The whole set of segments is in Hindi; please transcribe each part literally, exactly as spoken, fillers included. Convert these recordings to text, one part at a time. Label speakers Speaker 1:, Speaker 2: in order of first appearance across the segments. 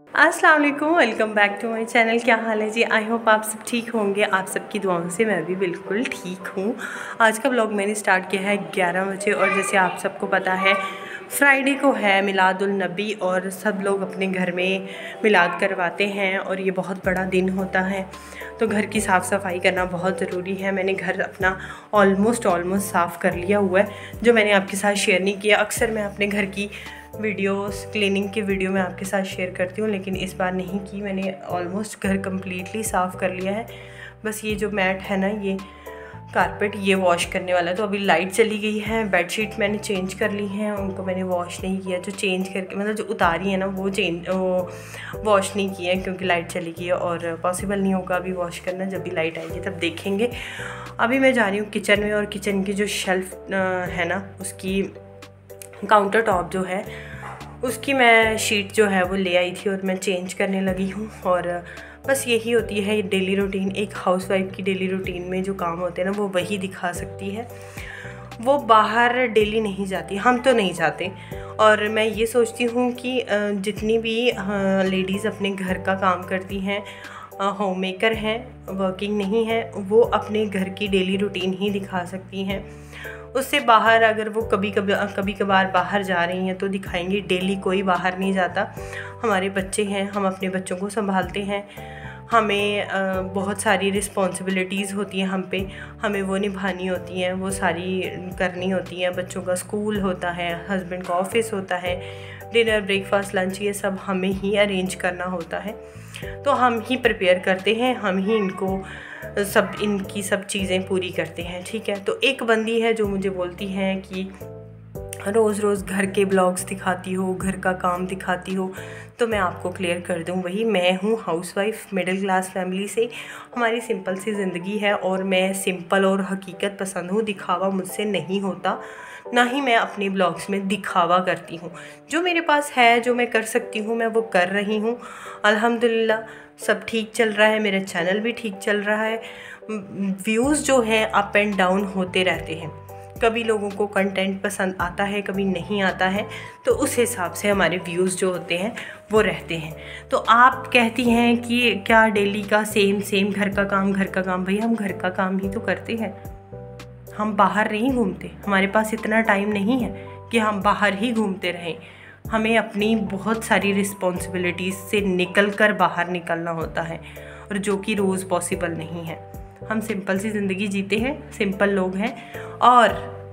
Speaker 1: अस्सलाम वालेकुम, welcome back to my channel. क्या हाल है जी? आई होप आप सब ठीक होंगे। आप सबकी दुआओं से मैं भी बिल्कुल ठीक हूँ। आज का व्लॉग मैंने स्टार्ट किया है ग्यारह बजे और जैसे आप सबको पता है फ्राइडे को है मिलादुल नबी और सब लोग अपने घर में मिलाद करवाते हैं और ये बहुत बड़ा दिन होता है, तो घर की साफ़ सफाई करना बहुत ज़रूरी है। मैंने घर अपना ऑलमोस्ट ऑलमोस्ट साफ़ कर लिया हुआ है, जो मैंने आपके साथ शेयर नहीं किया। अक्सर मैं अपने घर की वीडियोस क्लीनिंग की वीडियो मैं आपके साथ शेयर करती हूँ, लेकिन इस बार नहीं की। मैंने ऑलमोस्ट घर कम्प्लीटली साफ़ कर लिया है। बस ये जो मैट है ना, ये कारपेट, ये वॉश करने वाला है। तो अभी लाइट चली गई है, बेडशीट मैंने चेंज कर ली हैं, उनको मैंने वॉश नहीं किया। जो चेंज करके मतलब जो उतारी है ना, वो चेंज वो वॉश नहीं किया है क्योंकि लाइट चली गई है और पॉसिबल नहीं होगा अभी वॉश करना। जब भी लाइट आएगी तब देखेंगे। अभी मैं जा रही हूँ किचन में और किचन की जो शेल्फ़ है ना, उसकी काउंटर टॉप जो है उसकी मैं शीट जो है वो ले आई थी और मैं चेंज करने लगी हूँ। और बस यही होती है डेली रूटीन। एक हाउसवाइफ की डेली रूटीन में जो काम होते हैं ना, वो वही दिखा सकती है। वो बाहर डेली नहीं जाती, हम तो नहीं जाते। और मैं ये सोचती हूँ कि जितनी भी लेडीज़ अपने घर का काम करती हैं, होम मेकर हैं, वर्किंग नहीं है, वो अपने घर की डेली रूटीन ही दिखा सकती हैं। उससे बाहर अगर वो कभी कभी कभी कभार बाहर जा रही हैं तो दिखाएंगी। डेली कोई बाहर नहीं जाता। हमारे बच्चे हैं, हम अपने बच्चों को संभालते हैं। हमें बहुत सारी रिस्पॉन्सिबिलिटीज़ होती हैं हम पे, हमें वो निभानी होती हैं, वो सारी करनी होती हैं। बच्चों का स्कूल होता है, हस्बैंड का ऑफिस होता है, डिनर ब्रेकफास्ट लंच ये सब हमें ही अरेंज करना होता है। तो हम ही प्रिपेयर करते हैं, हम ही इनको सब इनकी सब चीज़ें पूरी करते हैं, ठीक है। तो एक बंदी है जो मुझे बोलती है कि रोज़ रोज़ घर के ब्लॉग्स दिखाती हो, घर का काम दिखाती हो। तो मैं आपको क्लियर कर दूं, वही मैं हूँ, हाउसवाइफ, मिडिल क्लास फैमिली से। हमारी सिंपल सी ज़िंदगी है और मैं सिंपल और हकीकत पसंद हूँ। दिखावा मुझसे नहीं होता, ना ही मैं अपने ब्लॉग्स में दिखावा करती हूँ। जो मेरे पास है, जो मैं कर सकती हूँ, मैं वो कर रही हूँ। अल्हम्दुलिल्लाह सब ठीक चल रहा है, मेरा चैनल भी ठीक चल रहा है। व्यूज़ जो हैं अप एंड डाउन होते रहते हैं। कभी लोगों को कंटेंट पसंद आता है, कभी नहीं आता है, तो उस हिसाब से हमारे व्यूज़ जो होते हैं वो रहते हैं। तो आप कहती हैं कि क्या डेली का सेम सेम घर का काम घर का काम भाई हम घर का काम ही तो करते हैं, हम बाहर नहीं घूमते। हमारे पास इतना टाइम नहीं है कि हम बाहर ही घूमते रहें। हमें अपनी बहुत सारी रिस्पॉन्सिबिलिटीज़ से निकल कर बाहर निकलना होता है, और जो कि रोज़ पॉसिबल नहीं है। हम सिंपल सी ज़िंदगी जीते हैं, सिंपल लोग हैं और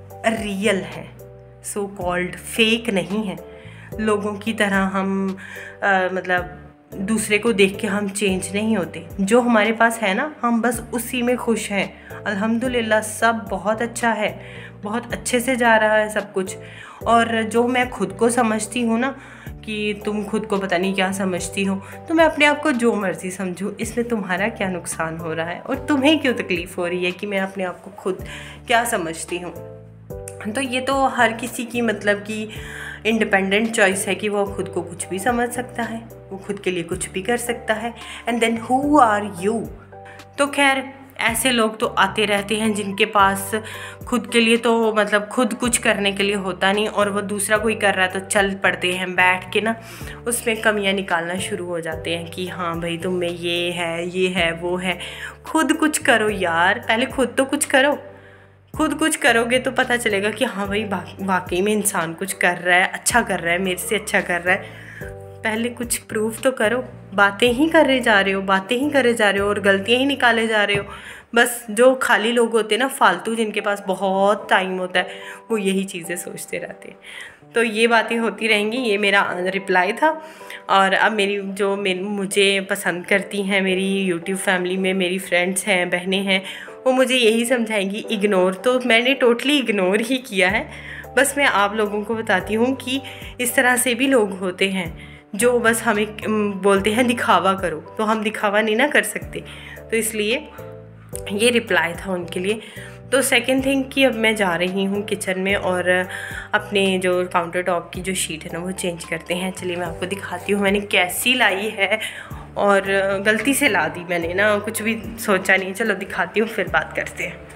Speaker 1: रियल है, सो कॉल्ड फेक नहीं है। लोगों की तरह हम आ, मतलब दूसरे को देख के हम चेंज नहीं होते। जो हमारे पास है ना, हम बस उसी में खुश हैं। अल्हम्दुलिल्लाह सब बहुत अच्छा है, बहुत अच्छे से जा रहा है सब कुछ। और जो मैं खुद को समझती हूँ ना कि तुम खुद को पता नहीं क्या समझती हो, तो मैं अपने आप को जो मर्ज़ी समझूँ, इसमें तुम्हारा क्या नुकसान हो रहा है और तुम्हें क्यों तकलीफ़ हो रही है कि मैं अपने आप को खुद क्या समझती हूँ। तो ये तो हर किसी की मतलब कि इंडिपेंडेंट चॉइस है कि वो खुद को कुछ भी समझ सकता है, वो खुद के लिए कुछ भी कर सकता है। And then who are you? तो खैर ऐसे लोग तो आते रहते हैं जिनके पास खुद के लिए तो मतलब खुद कुछ करने के लिए होता नहीं, और वो दूसरा कोई कर रहा है तो चल पड़ते हैं, बैठ के ना उसमें कमियां निकालना शुरू हो जाते हैं कि हाँ भाई तुम में ये है, ये है, वो है। खुद कुछ करो यार, पहले खुद तो कुछ करो। खुद कुछ करोगे तो पता चलेगा कि हाँ भाई वाकई में इंसान कुछ कर रहा है, अच्छा कर रहा है, मेरे से अच्छा कर रहा है। पहले कुछ प्रूफ तो करो। बातें ही करे जा रहे हो, बातें ही करे जा रहे हो और गलतियां ही निकाले जा रहे हो। बस जो खाली लोग होते हैं ना, फालतू, जिनके पास बहुत टाइम होता है, वो यही चीज़ें सोचते रहते हैं। तो ये बातें होती रहेंगी। ये मेरा रिप्लाई था। और अब मेरी जो मेरी मुझे पसंद करती हैं, मेरी यूट्यूब फैमिली में मेरी फ्रेंड्स हैं, बहनें हैं, वो मुझे यही समझाएंगी। इग्नोर तो मैंने टोटली इग्नोर ही किया है। बस मैं आप लोगों को बताती हूँ कि इस तरह से भी लोग होते हैं जो बस हमें बोलते हैं दिखावा करो, तो हम दिखावा नहीं ना कर सकते। तो इसलिए ये रिप्लाई था उनके लिए। तो सेकंड थिंग कि अब मैं जा रही हूँ किचन में और अपने जो काउंटर टॉप की जो शीट है ना, वो चेंज करते हैं। चलिए मैं आपको दिखाती हूँ मैंने कैसी लाई है, और गलती से ला दी मैंने ना, कुछ भी सोचा नहीं। चलो दिखाती हूँ, फिर बात करते हैं।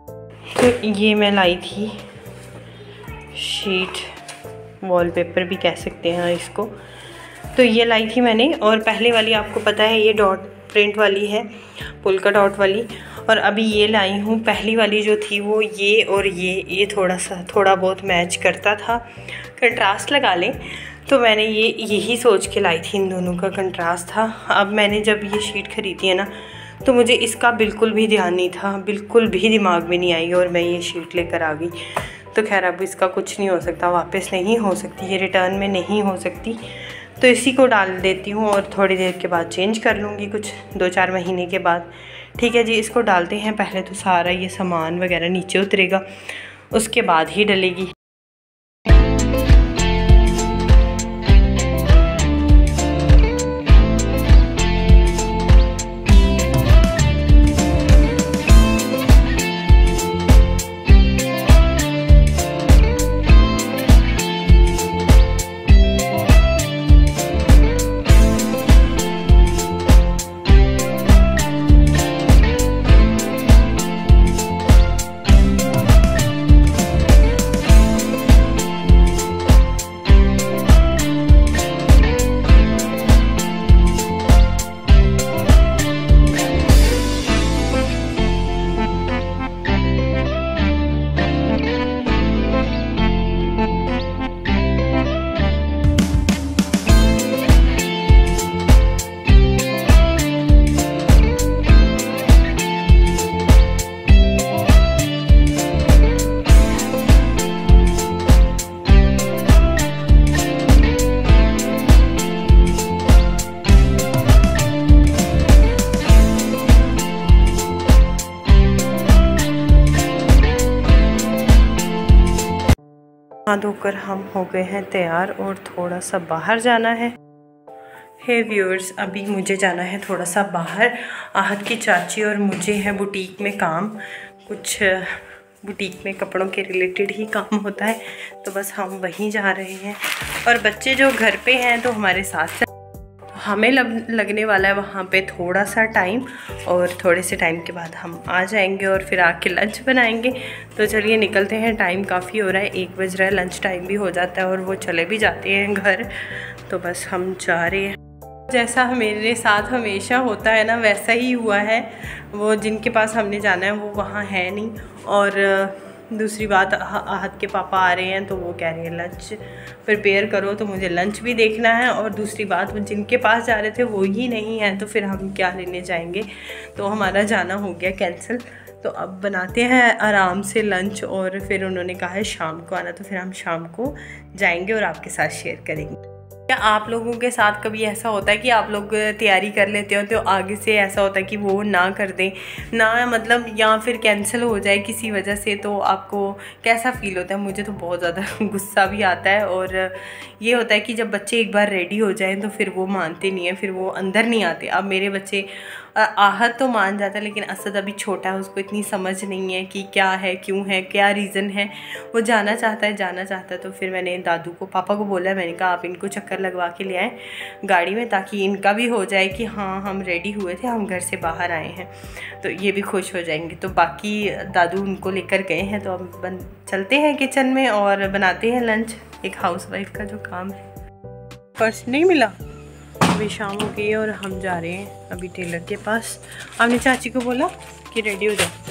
Speaker 1: तो ये मैं लाई थी शीट, वॉलपेपर भी कह सकते हैं इसको। तो ये लाई थी मैंने, और पहले वाली आपको पता है ये डॉट प्रिंट वाली है, पोल्का डॉट वाली। और अभी ये लाई हूँ, पहली वाली जो थी वो ये और ये ये थोड़ा सा थोड़ा बहुत मैच करता था, कंट्रास्ट लगा लें, तो मैंने ये यही सोच के लाई थी, इन दोनों का कंट्रास्ट था। अब मैंने जब ये शीट ख़रीदी है ना, तो मुझे इसका बिल्कुल भी ध्यान नहीं था, बिल्कुल भी दिमाग में नहीं आई, और मैं ये शीट लेकर आ गई। तो खैर अब इसका कुछ नहीं हो सकता, वापस नहीं हो सकती, ये रिटर्न में नहीं हो सकती, तो इसी को डाल देती हूँ और थोड़ी देर के बाद चेंज कर लूँगी, कुछ दो चार महीने के बाद। ठीक है जी, इसको डालते हैं। पहले तो सारा ये सामान वगैरह नीचे उतरेगा, उसके बाद ही डलेगी। हाथ धोकर हम हो गए हैं तैयार और थोड़ा सा बाहर जाना है। हे व्यूअर्स, अभी मुझे जाना है थोड़ा सा बाहर। आहत की चाची और मुझे है बुटीक में काम, कुछ बुटीक में कपड़ों के रिलेटेड ही काम होता है, तो बस हम वहीं जा रहे हैं। और बच्चे जो घर पे हैं तो हमारे साथ, हमें लग, लगने वाला है वहाँ पे थोड़ा सा टाइम, और थोड़े से टाइम के बाद हम आ जाएंगे और फिर आके लंच बनाएंगे। तो चलिए निकलते हैं, टाइम काफ़ी हो रहा है, एक बज रहा है, लंच टाइम भी हो जाता है और वो चले भी जाते हैं घर, तो बस हम जा रहे हैं। जैसा मेरे साथ हमेशा होता है ना, वैसा ही हुआ है। वो जिनके पास हमने जाना है वो वहाँ है नहीं, और दूसरी बात आहत के पापा आ रहे हैं, तो वो कह रहे हैं लंच प्रिपेयर करो, तो मुझे लंच भी देखना है। और दूसरी बात, वो जिनके पास जा रहे थे वो ही नहीं है, तो फिर हम क्या लेने जाएंगे, तो हमारा जाना हो गया कैंसिल। तो अब बनाते हैं आराम से लंच, और फिर उन्होंने कहा है शाम को आना, तो फिर हम शाम को जाएंगे और आपके साथ शेयर करेंगे। क्या आप लोगों के साथ कभी ऐसा होता है कि आप लोग तैयारी कर लेते हो तो आगे से ऐसा होता है कि वो ना कर दें, ना मतलब या फिर कैंसिल हो जाए किसी वजह से, तो आपको कैसा फ़ील होता है? मुझे तो बहुत ज़्यादा गुस्सा भी आता है, और ये होता है कि जब बच्चे एक बार रेडी हो जाएं तो फिर वो मानते नहीं हैं, फिर वो अंदर नहीं आते। अब मेरे बच्चे, आहत तो मान जाता है, लेकिन असद अभी छोटा है, उसको इतनी समझ नहीं है कि क्या है, क्यों है, क्या रीज़न है। वो जाना चाहता है जाना चाहता है तो फिर मैंने दादू को, पापा को बोला, मैंने कहा आप इनको चक्कर लगवा के ले आएँ गाड़ी में, ताकि इनका भी हो जाए कि हाँ हम रेडी हुए थे, हम घर से बाहर आए हैं, तो ये भी खुश हो जाएंगे। तो बाकी दादू उनको लेकर गए हैं, तो अब बन चलते हैं किचन में और बनाते हैं लंच, एक हाउसवाइफ का जो काम है। पर्स नहीं मिला, अभी शाम हो गई है और हम जा रहे हैं अभी टेलर के पास। आपने चाची को बोला कि रेडी हो जाओ।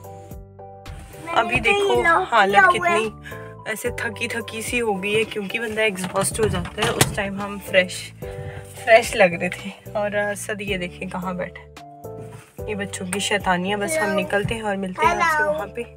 Speaker 1: अभी देखो हालत कितनी ऐसे थकी थकी सी हो गई है, क्योंकि बंदा एग्जॉस्ट हो जाता है। उस टाइम हम फ्रेश फ्रेश लग रहे थे, और सद ये देखें कहाँ बैठे, ये बच्चों की शैतानियाँ। बस हम निकलते हैं और मिलते हैं आपसे वहाँ पे।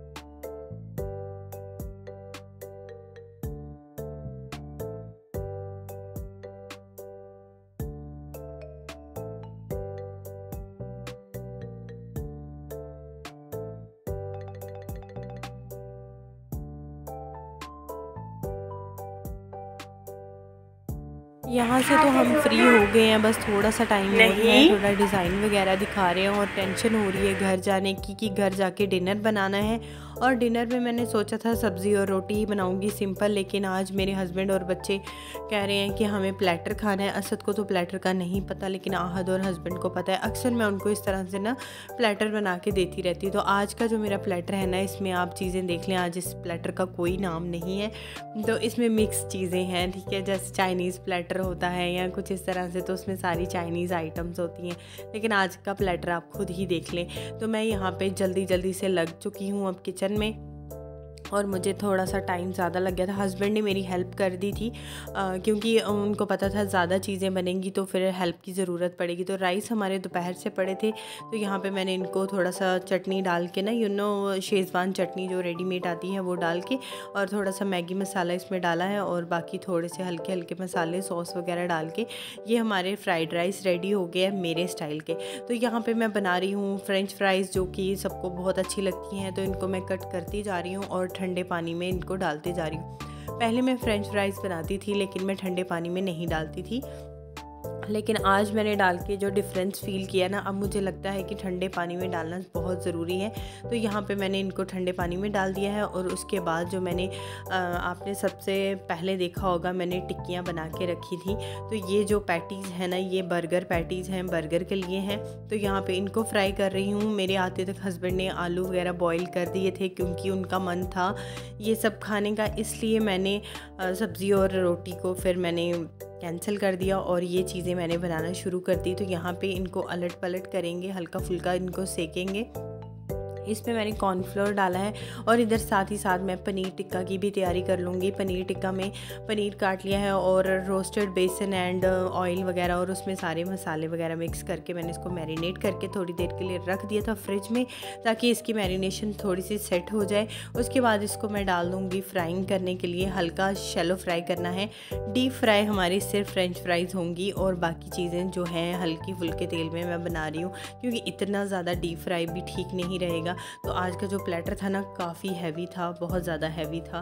Speaker 1: यहाँ से तो हम फ्री हो गए हैं, बस थोड़ा सा टाइम हो रहा है, थोड़ा डिज़ाइन वगैरह दिखा रहे हैं और टेंशन हो रही है घर जाने की कि घर जाके डिनर बनाना है और डिनर में मैंने सोचा था सब्ज़ी और रोटी ही बनाऊँगी सिंपल, लेकिन आज मेरे हस्बैंड और बच्चे कह रहे हैं कि हमें प्लेटर खाना है। असद को तो प्लेटर का नहीं पता, लेकिन आहद और हस्बैंड को पता है। अक्सर मैं उनको इस तरह से ना प्लेटर बना के देती रहती हूँ। तो आज का जो मेरा प्लेटर है ना, इसमें आप चीज़ें देख लें, आज इस प्लेटर का कोई नाम नहीं है, तो इसमें मिक्स चीज़ें हैं, ठीक है। जैसे चाइनीज़ प्लेटर होता है या कुछ इस तरह से, तो उसमें सारी चाइनीज़ आइटम्स होती हैं, लेकिन आज का प्लेटर आप खुद ही देख लें। तो मैं यहाँ पे जल्दी जल्दी से लग चुकी हूँ अब किचन में, और मुझे थोड़ा सा टाइम ज़्यादा लग गया था। हस्बैंड ने मेरी हेल्प कर दी थी आ, क्योंकि उनको पता था ज़्यादा चीज़ें बनेंगी तो फिर हेल्प की ज़रूरत पड़ेगी। तो राइस हमारे दोपहर से पड़े थे, तो यहाँ पे मैंने इनको थोड़ा सा चटनी डाल के ना, यू नो शेज़वान चटनी जो रेडीमेड आती है वो डाल के, और थोड़ा सा मैगी मसाला इसमें डाला है, और बाकी थोड़े से हल्के हल्के मसाले सॉस वगैरह डाल के ये हमारे फ्राइड राइस रेडी हो गए हैं मेरे स्टाइल के। तो यहाँ पर मैं बना रही हूँ फ्रेंच फ्राइज़, जो कि सबको बहुत अच्छी लगती हैं, तो इनको मैं कट करती जा रही हूँ और ठंडे पानी में इनको डालते जा रही हूँ। पहले मैं फ्रेंच फ्राइज़ बनाती थी, लेकिन मैं ठंडे पानी में नहीं डालती थी, लेकिन आज मैंने डाल के जो डिफरेंस फ़ील किया ना, अब मुझे लगता है कि ठंडे पानी में डालना बहुत ज़रूरी है। तो यहाँ पे मैंने इनको ठंडे पानी में डाल दिया है, और उसके बाद जो मैंने आ, आपने सबसे पहले देखा होगा मैंने टिक्कियाँ बना के रखी थी। तो ये जो पैटीज़ है ना, ये बर्गर पैटीज़ हैं, बर्गर के लिए हैं। तो यहाँ पे इनको फ्राई कर रही हूँ। मेरे आते तक हस्बैंड ने आलू वगैरह बॉईल कर दिए थे, क्योंकि उनका मन था ये सब खाने का, इसलिए मैंने सब्ज़ी और रोटी को फिर मैंने कैंसिल कर दिया और ये चीज़ें मैंने बनाना शुरू कर दी। तो यहाँ पे इनको अलट पलट करेंगे, हल्का फुल्का इनको सेकेंगे। इसमें मैंने कॉर्नफ्लोर डाला है, और इधर साथ ही साथ मैं पनीर टिक्का की भी तैयारी कर लूँगी। पनीर टिक्का में पनीर काट लिया है, और रोस्टेड बेसन एंड ऑयल वगैरह, और उसमें सारे मसाले वगैरह मिक्स करके मैंने इसको मैरिनेट करके थोड़ी देर के लिए रख दिया था फ्रिज में, ताकि इसकी मैरिनेशन थोड़ी सी सेट हो जाए। उसके बाद इसको मैं डाल दूँगी फ्राइंग करने के लिए। हल्का शैलो फ्राई करना है, डीप फ्राई हमारी सिर्फ फ्रेंच फ्राइज़ होंगी, और बाकी चीज़ें जो हैं हल्की फुल्के तेल में मैं बना रही हूँ, क्योंकि इतना ज़्यादा डीप फ्राई भी ठीक नहीं रहेगा। तो आज का जो प्लेटर था ना, काफ़ी हैवी था, बहुत ज़्यादा हैवी था।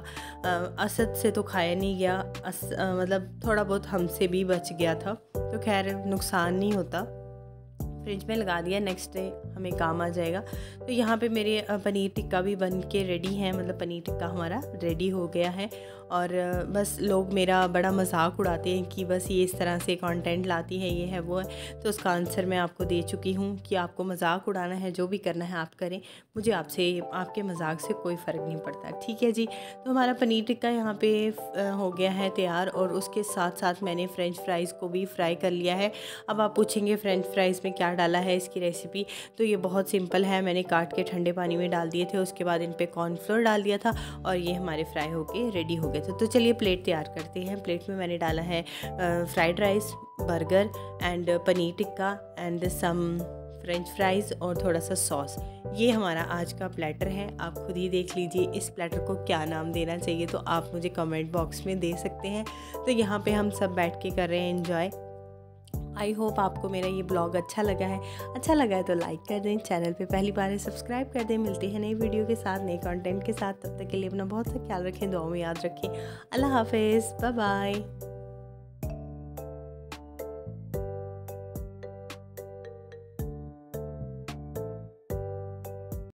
Speaker 1: असद से तो खाया नहीं गया, अस, आ, मतलब थोड़ा बहुत हमसे भी बच गया था, तो खैर नुकसान नहीं होता। फ्रिज में लगा दिया, नेक्स्ट डे हमें काम आ जाएगा। तो यहाँ पे मेरे पनीर टिक्का भी बन के रेडी है, मतलब पनीर टिक्का हमारा रेडी हो गया है। और बस लोग मेरा बड़ा मजाक उड़ाते हैं कि बस ये इस तरह से कंटेंट लाती है, ये है वो है। तो उसका आंसर मैं आपको दे चुकी हूँ कि आपको मजाक उड़ाना है, जो भी करना है आप करें, मुझे आपसे आपके मजाक से कोई फ़र्क नहीं पड़ता, ठीक है जी। तो हमारा पनीर टिक्का यहाँ पे हो गया है तैयार, और उसके साथ साथ मैंने फ़्रेंच फ्राइज़ को भी फ्राई कर लिया है। अब आप पूछेंगे फ़्रेंच फ्राइज़ में क्या डाला है, इसकी रेसिपी तो ये बहुत सिंपल है। मैंने काट के ठंडे पानी में डाल दिए थे, उसके बाद इन पे कॉर्नफ्लोर डाल दिया था, और ये हमारे फ्राई होके रेडी हो गए थे। तो चलिए प्लेट तैयार करते हैं। प्लेट में मैंने डाला है fried rice, burger and paneer tikka and some French fries और थोड़ा सा सॉस। ये हमारा आज का प्लेटर है, आप खुद ही देख लीजिए इस प्लेटर को क्या नाम देना चाहिए, तो आप मुझे कमेंट बॉक्स में दे सकते हैं। तो यहाँ पे हम सब बैठ के कर रहे हैं एंजॉय। आई होप आपको मेरा ये ब्लॉग अच्छा लगा है। अच्छा लगा है तो लाइक कर दें, चैनल पे पहली बार है सब्सक्राइब कर दें। मिलते हैं नई वीडियो के साथ, नए कंटेंट के साथ। तब तक के लिए अपना बहुत सा ख्याल रखें, दुआओं में याद रखें। अल्लाह हाफिज़, बाय बाय।